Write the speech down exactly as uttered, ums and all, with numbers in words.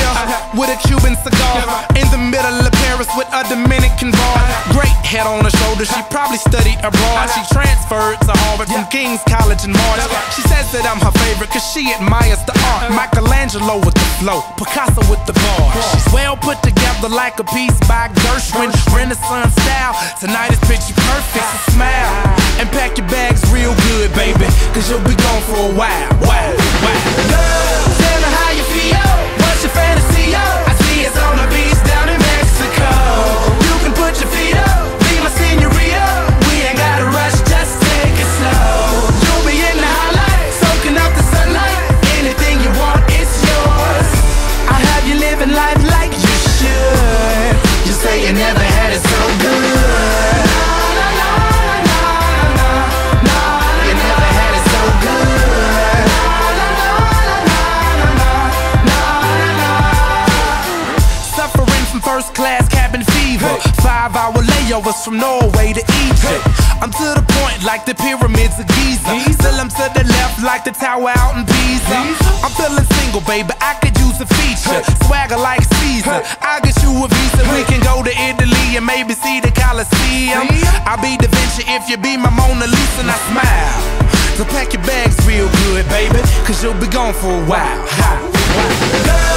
here with a Cuban cigar in the middle of Paris with a Dominican bar. Great head on her shoulder, she probably studied abroad. She transferred to Harvard from King's College in March. She says that I'm her favorite cause she admires the art. Michelangelo with the flow, Picasso with the bars. She's well put together like a piece by Gershwin, Renaissance style. Tonight is picture perfect, so smile and pack your bags real good, baby, cause you'll be gone for a while. Wow, wow. Girl, tell me how you feel. What's your fantasy? I see it's on the beach down in Mexico. You can put your feet up, be my senorita. We ain't gotta rush, just take it slow. You'll be in the highlight, soaking up the sunlight. Anything you want, it's yours. I have you living life like you should. You say you never had it so good. First class cabin fever, five hour layovers from Norway to Egypt. I'm to the point like the pyramids of Giza. Still I'm to the left like the tower out in Pisa. I'm feeling single, baby, I could use a feature. Swagger like Caesar, I'll get you a visa. We can go to Italy and maybe see the Colosseum. I'll be Da Vinci if you be my Mona Lisa. And I smile, so pack your bags real good, baby, cause you'll be gone for a while.